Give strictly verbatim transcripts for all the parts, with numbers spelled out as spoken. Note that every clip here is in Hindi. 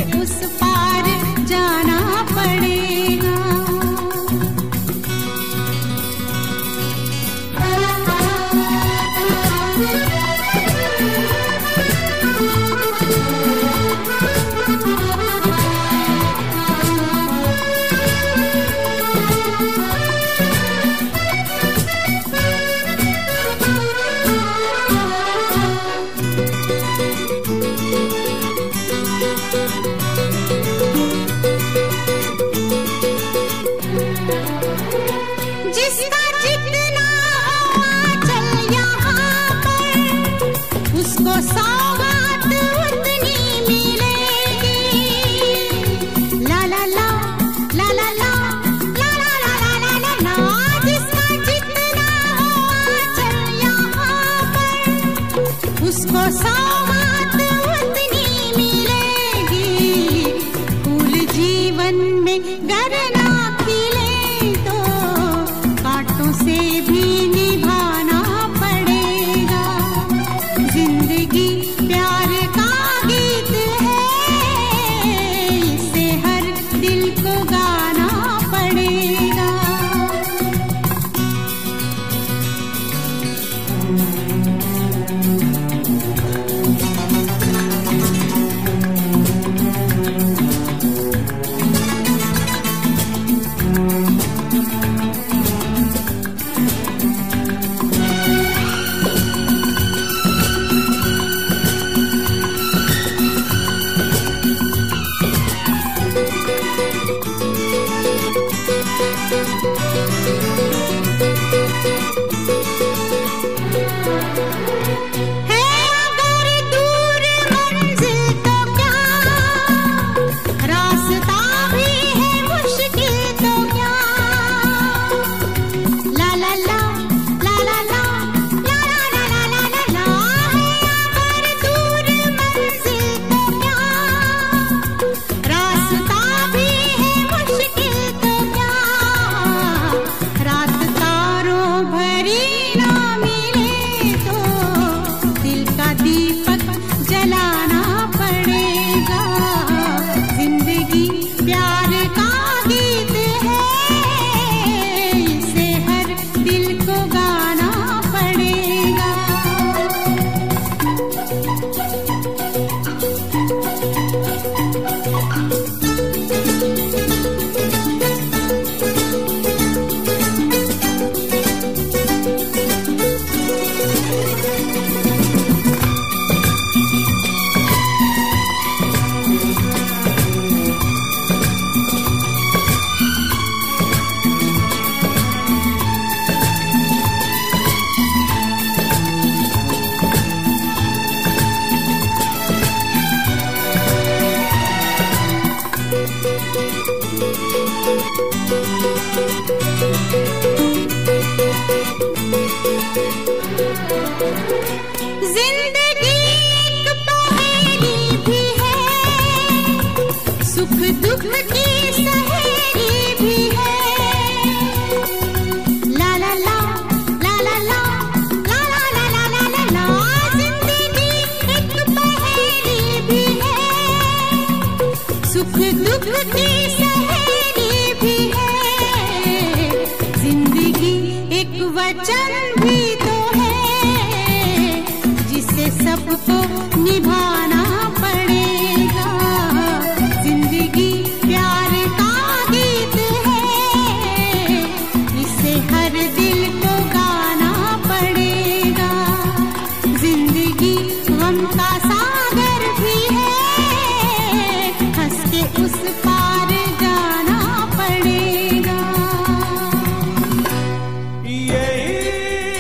उस पार जाना पड़ेगा। जिसका जितना आंचल यहाँ पर, उसको सौगात उतनी मिलेगी। ला ला ला ला ला ला ला ला ला ला ला ला। जिसका जितना आंचल यहाँ पर, उसको सौगात उतनी मिलेगी। फूल जीवन में गर ना खिले तो कांटों से भी निभाना पड़ेगा। जिंदगी प्यार का गीत है, इसे हर दिल को गाना पड़ेगा। है अगर दूर मंजिल तो क्या, रास्ता भी है मुश्किल तो क्या। ला ला ला ला ला ला ला ला ला ला ला ला। है अगर दूर मंजिल तो क्या, रास्ता भी है मुश्किल तो क्या। रात तारों भरी ना मिले तो दिल का दीपक जलाना पड़ेगा। जिंदगी प्यार का गीत है, इसे हर दिल को गाना पड़ेगा। जिंदगी एक पहेली भी है, सुख दुख की सहेली भी है। ला ला ला ला ला ला ला ला ला ला ला ला ला। जिंदगी एक पहेली भी है, सुख दुख की सहेली भी है। जिंदगी एक वचन भी तो है, जिसे सबको निभाना पड़ेगा। जिंदगी प्यार का गीत है, इसे हर दिल को गाना पड़ेगा। जिंदगी गम का सागर भी है, हंस के उस पार जाना पड़ेगा। यही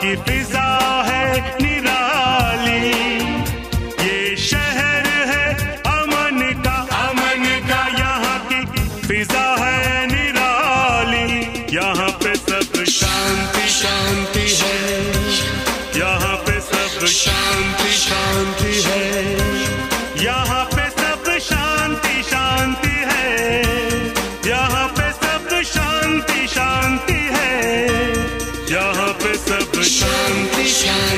की फिजा है निराली, ये शहर है अमन का, अमन का। यहाँ की फिजा है निराली, यहाँ पे सब शांति शांति है, यहाँ पे सब शांति शांति है, यहाँ पे सब शांति शांति है, यहाँ पे सब शांति शांति है, यहाँ पे सब शांति शांति